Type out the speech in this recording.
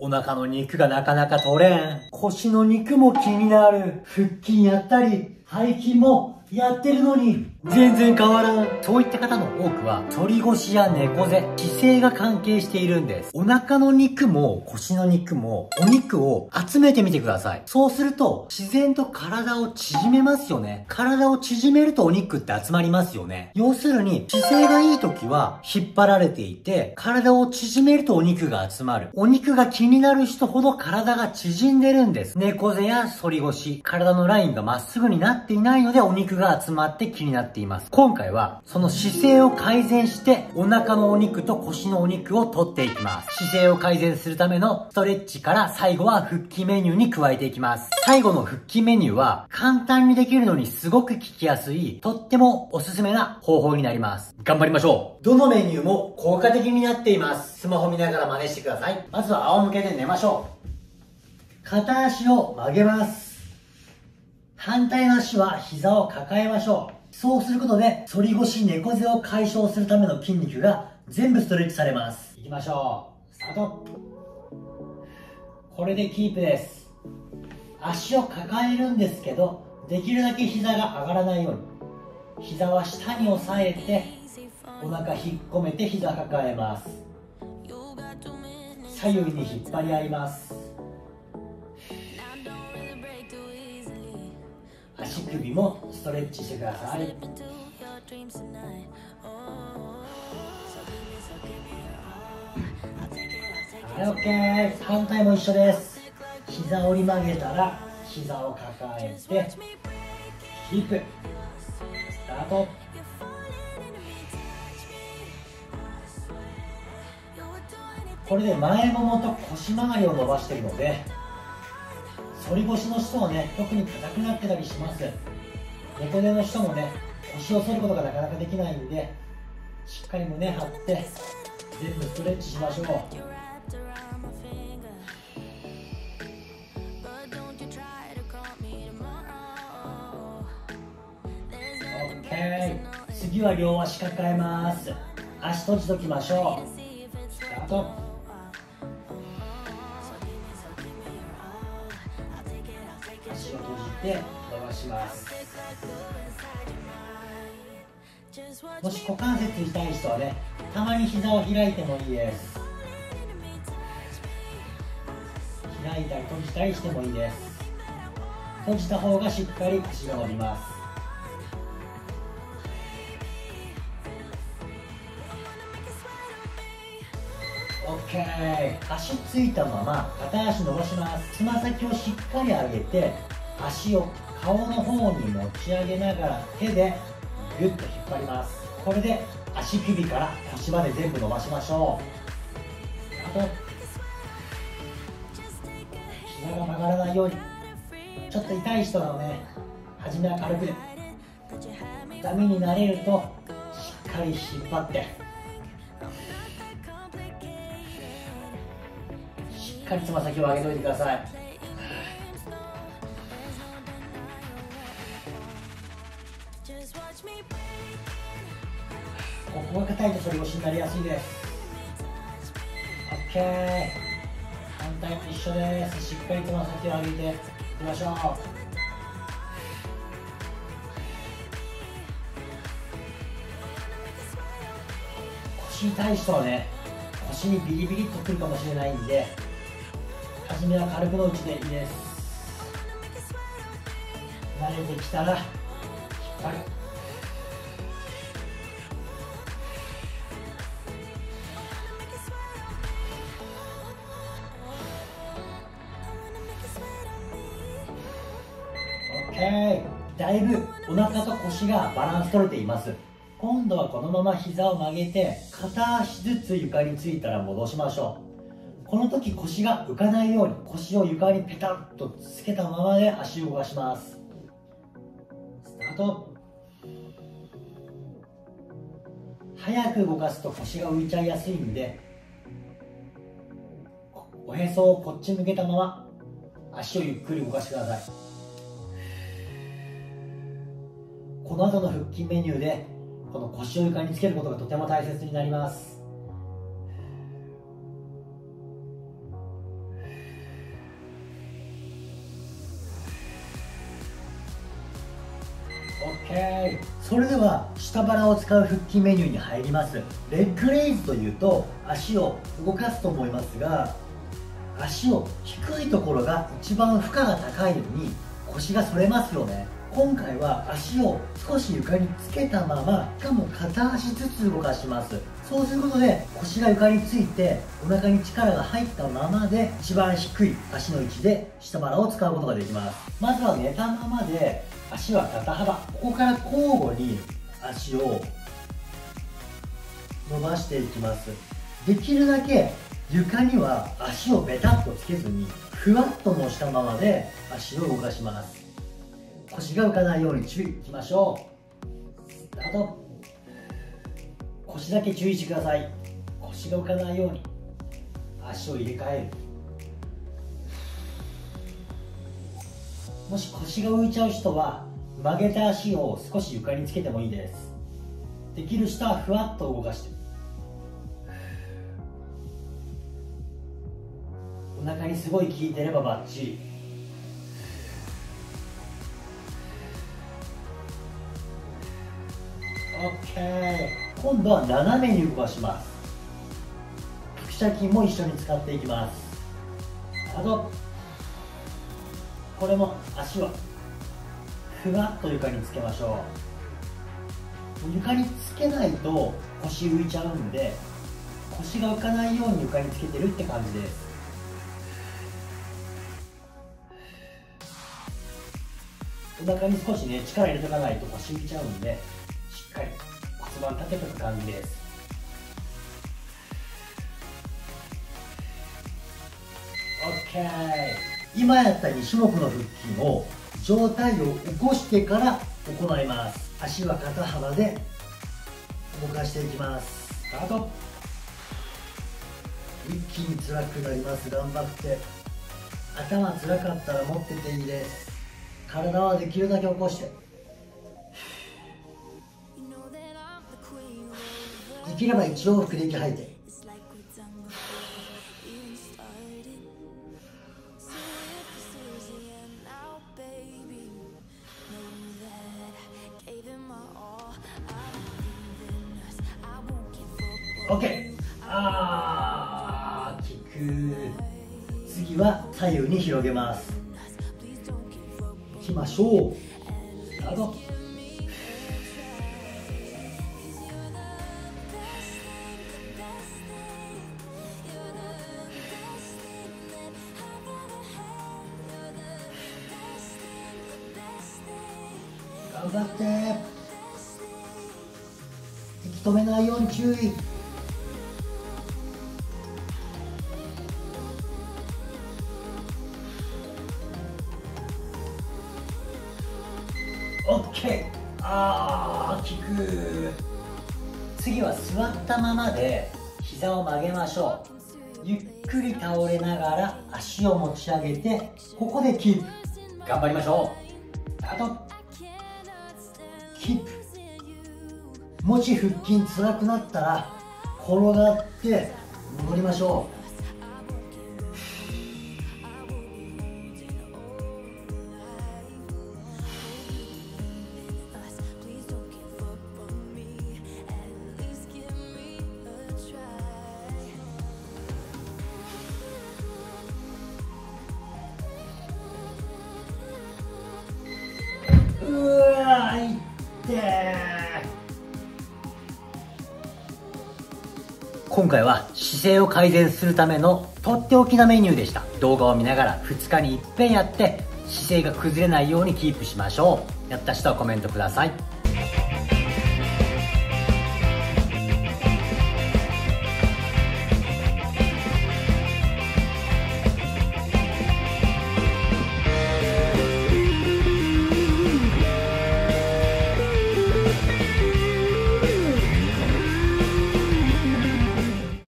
お腹の肉がなかなか取れん。腰の肉も気になる。腹筋やったり、背筋もやってるのに、全然変わらん。そういった方の多くは、反り腰や猫背、姿勢が関係しているんです。お腹の肉も腰の肉も、お肉を集めてみてください。そうすると、自然と体を縮めますよね。体を縮めるとお肉って集まりますよね。要するに、姿勢がいい時は、引っ張られていて、体を縮めるとお肉が集まる。お肉が気になる人ほど体が縮んでるんです。猫背や反り腰、体のラインがまっすぐになっていないので、お肉が集まって気になっています。今回はその姿勢を改善してお腹のお肉と腰のお肉を取っていきます。姿勢を改善するためのストレッチから最後は腹筋メニューに加えていきます。最後の腹筋メニューは簡単にできるのにすごく効きやすいとってもおすすめな方法になります。頑張りましょう。どのメニューも効果的になっています。スマホ見ながら真似してください。まずは仰向けで寝ましょう。片足を曲げます。反対の足は膝を抱えましょう。そうすることで、反り腰、猫背を解消するための筋肉が全部ストレッチされます。いきましょう。スタート。これでキープです。足を抱えるんですけど、できるだけ膝が上がらないように。膝は下に押さえて、お腹引っ込めて膝抱えます。左右に引っ張り合います。足首もストレッチしてください。はい、OK。反対も一緒です。膝折り曲げたら膝を抱えてキープ。スタート。これで前ももと腰回りを伸ばしているので、反り腰の人はね、特に硬くなってたりします。猫背の人もね、腰を反ることがなかなかできないんで、しっかり胸張って全部ストレッチしましょう。OK。次は両足抱えます。足閉じときましょう。スタート。足を閉じて伸ばします。もし股関節痛い人はね、たまに膝を開いてもいいです。開いたり閉じたりしてもいいです。閉じた方がしっかり足が伸びます。OK。足ついたまま片足伸ばします。つま先をしっかり上げて、足を顔の方に持ち上げながら手でギュッと引っ張ります。これで足首から腰まで全部伸ばしましょう。あと膝が曲がらないように、ちょっと痛い人はね、初めは軽くで、痛みに慣れるとしっかり引っ張って、しっかりつま先を上げておいてください。ここが硬いと反り腰になりやすいです。 OK。 反対も一緒です。しっかりつま先を上げていきましょう。腰痛い人はね、腰にビリビリっとくるかもしれないんで、初めは軽くのうちでいいです。慣れてきたら引っ張る。だいぶお腹と腰がバランス取れています。今度はこのまま膝を曲げて、片足ずつ床についたら戻しましょう。この時腰が浮かないように、腰を床にペタッとつけたままで足を動かします。スタート。早く動かすと腰が浮いちゃいやすいんで、おへそをこっち向けたまま足をゆっくり動かしてください。この後の腹筋メニューでこの腰を床につけることがとても大切になります。 OK。 それでは下腹を使う腹筋メニューに入ります。レッグレイズというと足を動かすと思いますが、足を低いところが一番負荷が高いのに腰が反れますよね。今回は足を少し床につけたまま、しかも片足ずつ動かします。そうすることで腰が床についてお腹に力が入ったままで一番低い足の位置で下腹を使うことができます。まずは寝たままで足は肩幅、ここから交互に足を伸ばしていきます。できるだけ床には足をベタッとつけずにふわっと乗したままで足を動かします。腰が浮かないように注意。いきましょう。スタート。腰だけ注意してください。腰が浮かないように足を入れ替える。もし腰が浮いちゃう人は曲げた足を少し床につけてもいいです。できる人はふわっと動かして、お腹にすごい効いてればバッチリ。OK。 今度は斜めに動かします。腹斜筋も一緒に使っていきます。あとこれも足はふわっと床につけましょう。床につけないと腰浮いちゃうんで、腰が浮かないように床につけてるって感じです。お腹に少しね力入れとかないと腰浮いちゃうんで、しっかり骨盤立てとく感じです。 OK。 今やった2種目の腹筋を上体を起こしてから行います。足は肩幅で動かしていきます。スタート。一気に辛くなります。頑張って。頭辛かったら持ってていいです。体はできるだけ起こして、できれば1往復で息吐いて、OK。 効く。次は左右に広げます。いきましょう。スタート。頑張って。息止めないように注意。OK。 効く。次は座ったままで膝を曲げましょう。ゆっくり倒れながら足を持ち上げて、ここでキープ。頑張りましょう。スタート。キープ。もし腹筋辛くなったら転がって戻りましょう。今回は姿勢を改善するためのとっておきなメニューでした。動画を見ながら2日に一遍やって姿勢が崩れないようにキープしましょう。やった人はコメントください。